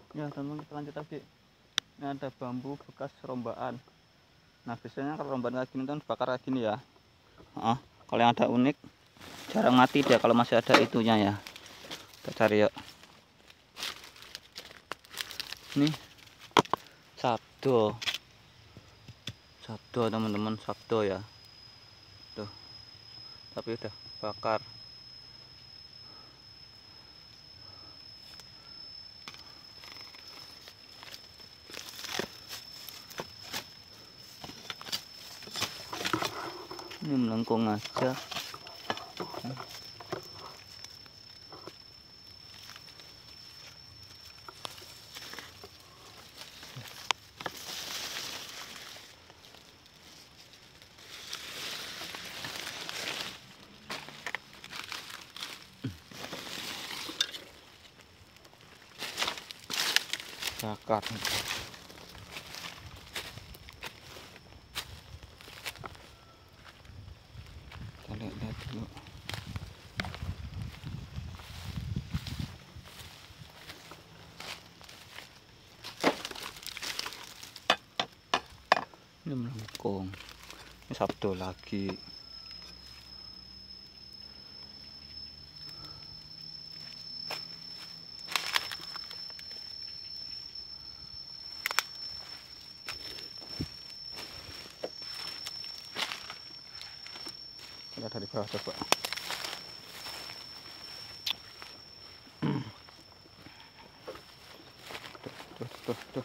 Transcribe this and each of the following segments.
Ya teman-teman, kita lanjut lagi. Ini ada bambu bekas rombaan. Nah biasanya kalau rombaan kayak gini kan bakar kayak gini ya. Kalau yang ada unik jarang mati dia kalau masih ada itunya ya. Kita cari yuk. Ini sabdo teman-teman, sabdo ya tuh, tapi udah bakar. Ini melengkung aja. Bakar. Kita lihat dulu. Ini melengkung. Ini sabdo lagi. Lihat dari bawah coba. Tuh.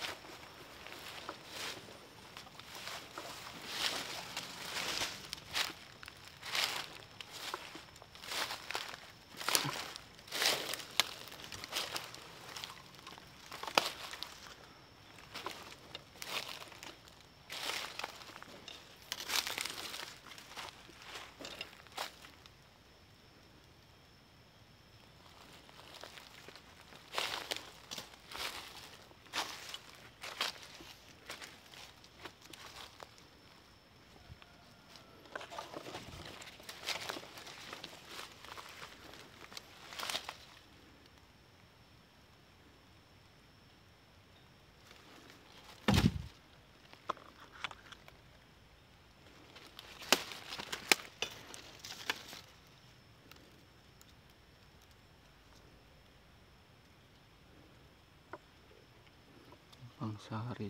Bangsari.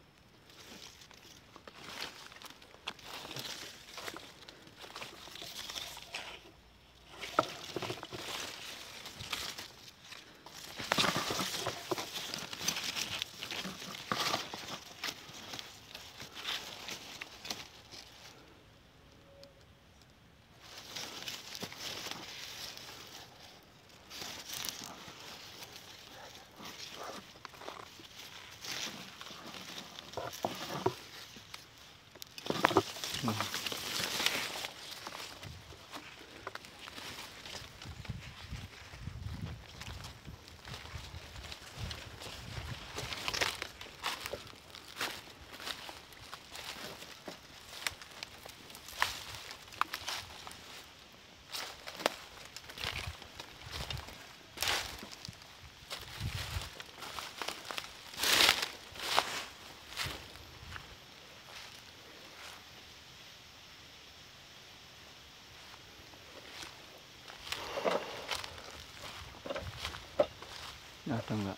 Ada enggak?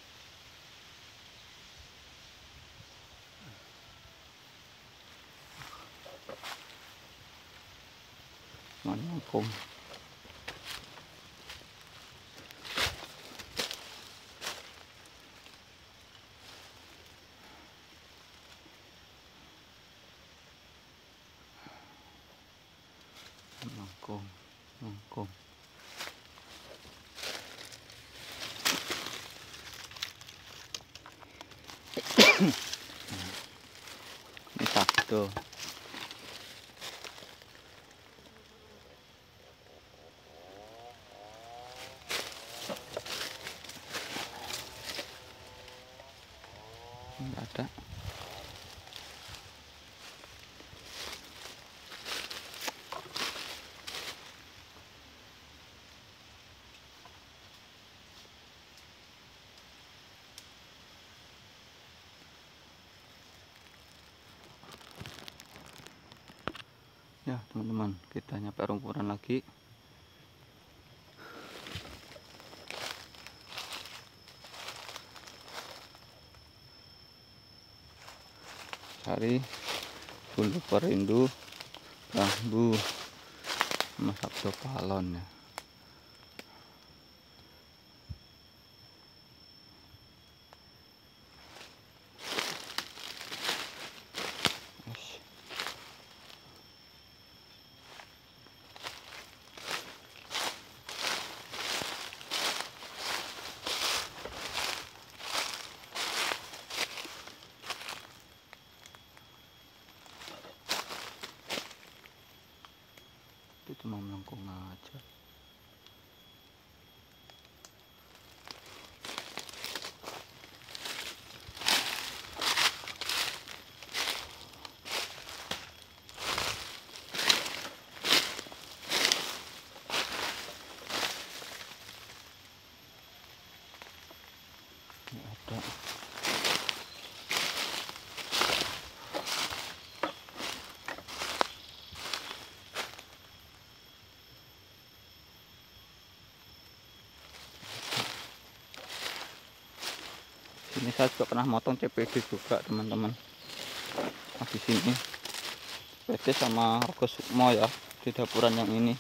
Melengkung. Melengkung. Ini sabdo. Enggak ada. Ya teman-teman, kita nyampe rumpuran lagi. Cari bulu perindu, bambu, masak palon ya. Itu cuma melengkung aja. Ini ada. Ini saya juga pernah motong CPD juga teman-teman. Nah, di sini CPD sama Rogo Sukmo ya, di dapuran yang ini.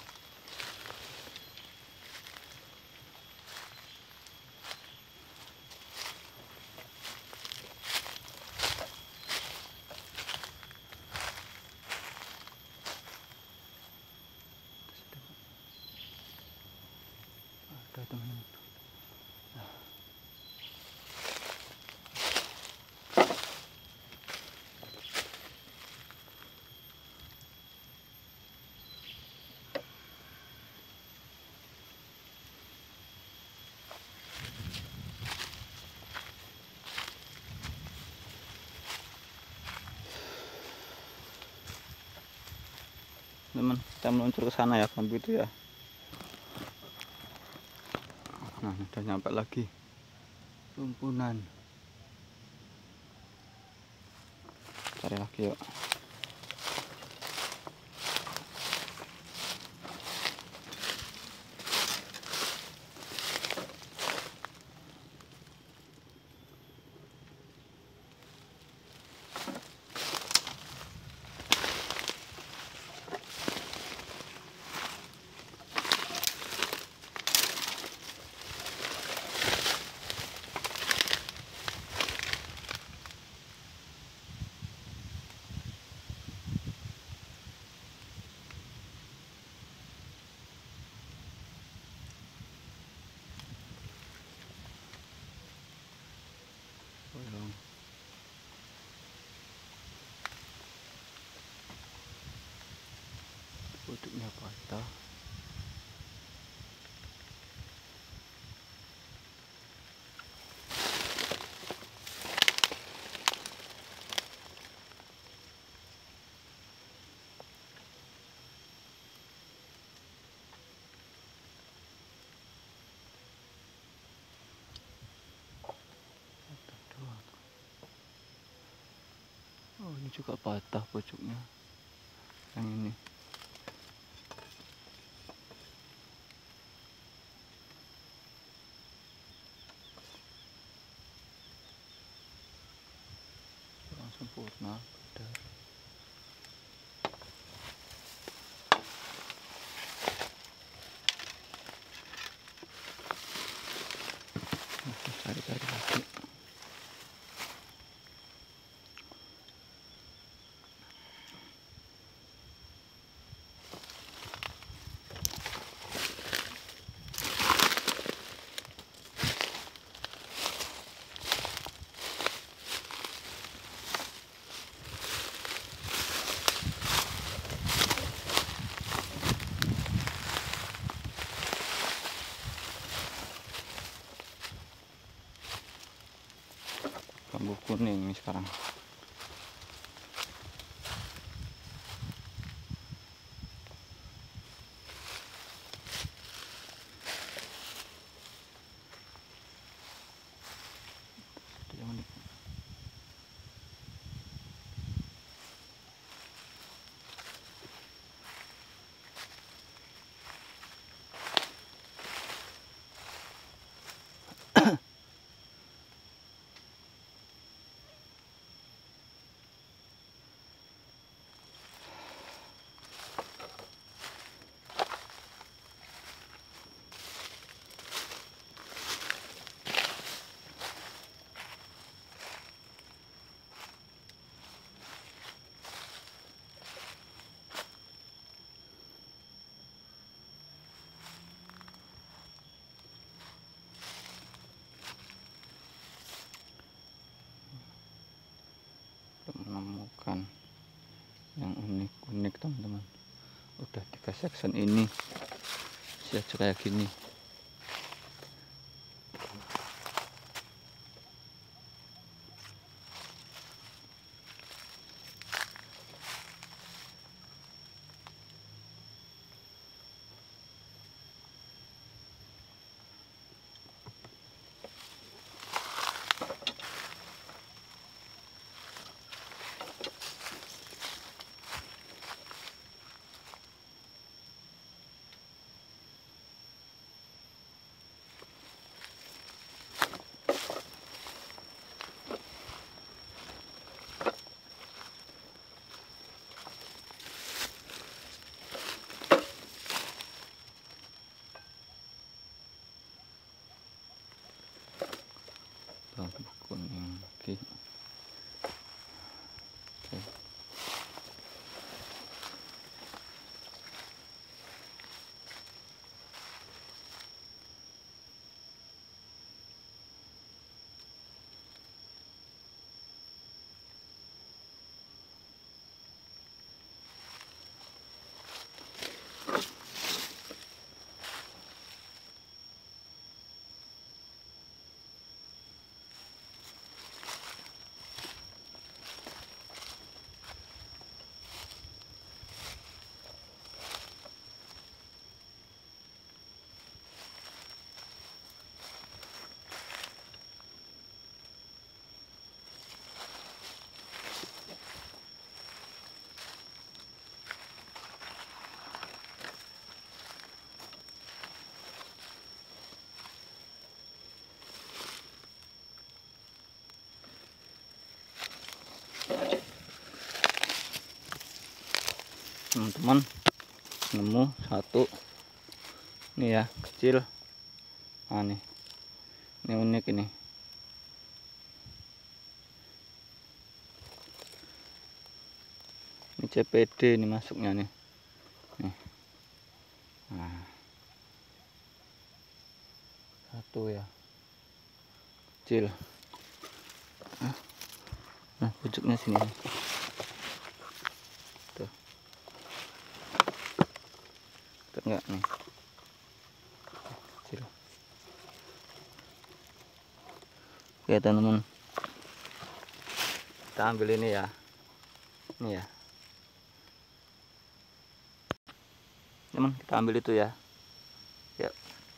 Ada teman-teman. Teman, kita meluncur ke sana ya, bambu itu ya. Nah, udah nyampe lagi rumpunan. Cari lagi yuk. Pojoknya patah. Oh, ini juga patah pojoknya. Yang ini. Kurang sempurna. Udah. Cari-cari lagi. Bambu kuning ini sekarang. ikan yang unik-unik teman-teman. Udah 3 section ini siap kayak gini. Bambu kuning lagi. Oke. Teman-teman, nemu satu nih ya, kecil. Nah nih, ini unik ini. Ini CPD nih masuknya nih. Nih. Nah, satu ya, kecil. Nah, pucuknya sini. Tuh. Tuh enggak nih. Kecil. Oke teman-teman, kita ambil ini ya. Ini ya. Teman, kita ambil itu ya. Yuk.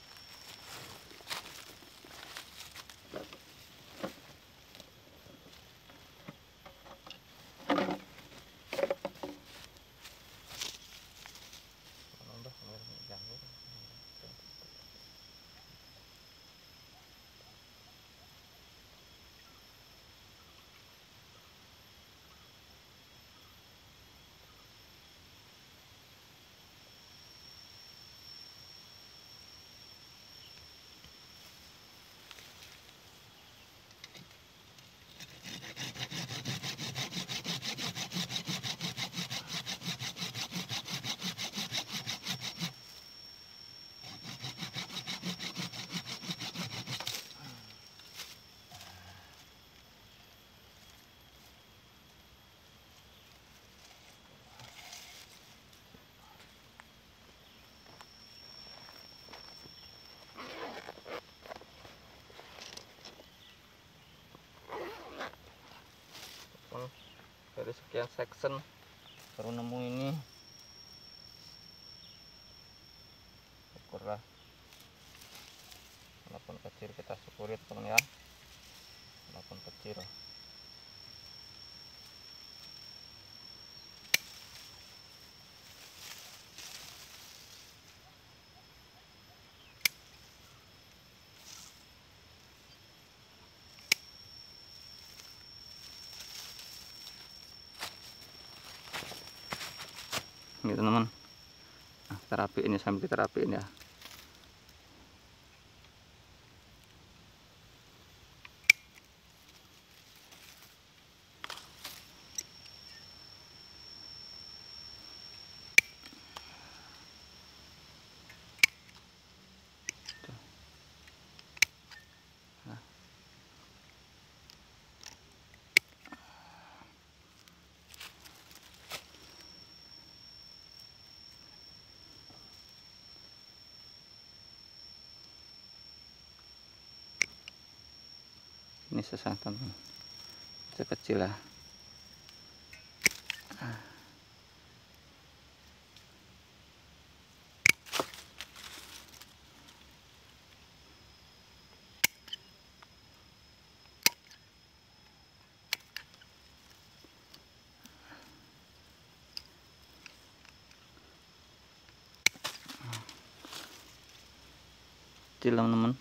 Dari sekian section baru nemu ini. Syukurlah, walaupun kecil kita syukuri teman ya, walaupun kecil. Ini teman-teman, nah, kita rapiin ya, sambil kita rapiin ya. Ini susah teman, kecil lah. Kecil teman-teman.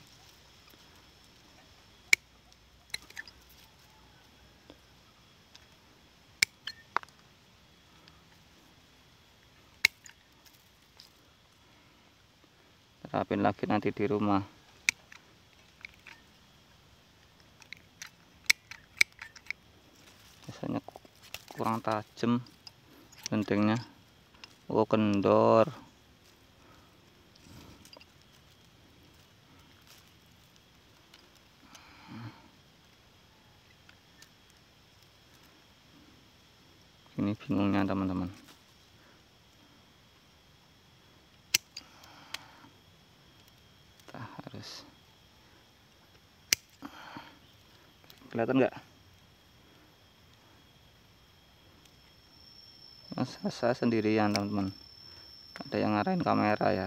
Terapin lagi nanti di rumah. Biasanya kurang tajam gentingnya. Oh, kendor. Ini bingungnya teman-teman. Kita harus, kelihatan nggak? Saya sendirian teman-teman, ada yang ngarahin kamera ya.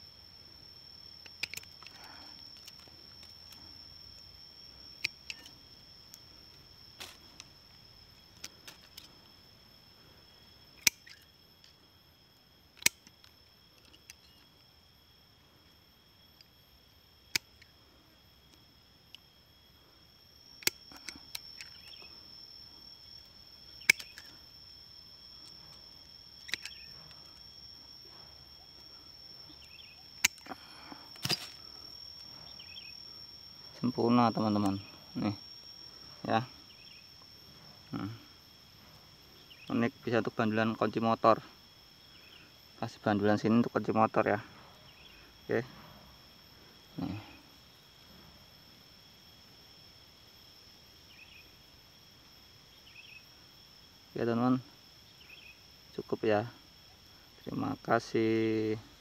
Sempurna teman-teman, nih ya. Unik, bisa untuk bandulan kunci motor. Kasih bandulan sini untuk kunci motor ya. Oke, nih. Ya teman-teman, cukup ya. Terima kasih.